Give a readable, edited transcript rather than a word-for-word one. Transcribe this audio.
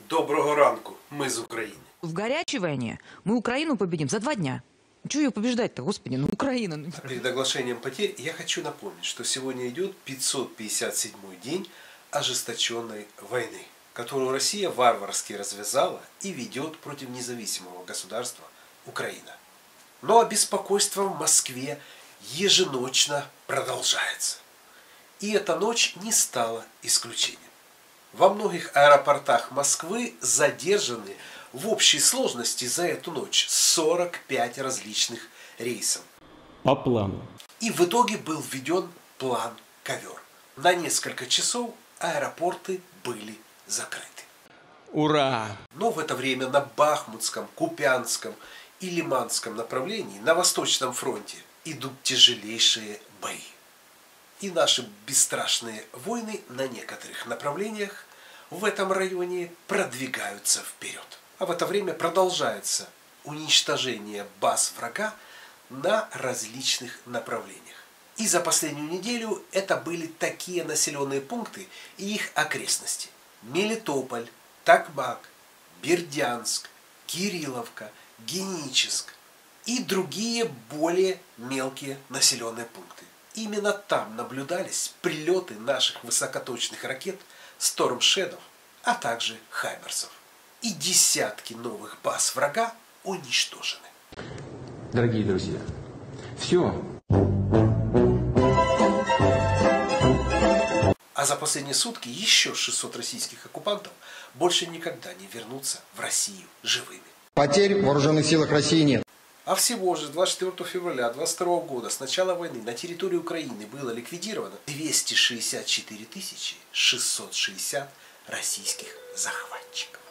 Доброго ранку, мы из Украины. В горячей войне мы Украину победим за 2 дня. Чего ее побеждать-то, господи, ну Украина. Перед оглашением потерь я хочу напомнить, что сегодня идет 557-й день ожесточенной войны, которую Россия варварски развязала и ведет против независимого государства Украина. Но беспокойство в Москве еженочно продолжается. И эта ночь не стала исключением. Во многих аэропортах Москвы задержаны в общей сложности за эту ночь 45 различных рейсов. По плану. И в итоге был введен план «Ковер». На несколько часов аэропорты были закрыты. Ура! Но в это время на Бахмутском, Купянском и Лиманском направлении на Восточном фронте идут тяжелейшие бои. И наши бесстрашные войны на некоторых направлениях в этом районе продвигаются вперед. А в это время продолжается уничтожение баз врага на различных направлениях. И за последнюю неделю это были такие населенные пункты и их окрестности: Мелитополь, Токмак, Бердянск, Кирилловка, Геническ и другие более мелкие населенные пункты. Именно там наблюдались прилеты наших высокоточных ракет Storm Shadow, а также Хаймерсов. И десятки новых баз врага уничтожены. Дорогие друзья, все. А за последние сутки еще 600 российских оккупантов больше никогда не вернутся в Россию живыми. Потерь в вооруженных силах России нет. А всего же 24 февраля 2022 года с начала войны на территории Украины было ликвидировано 264 660 российских захватчиков.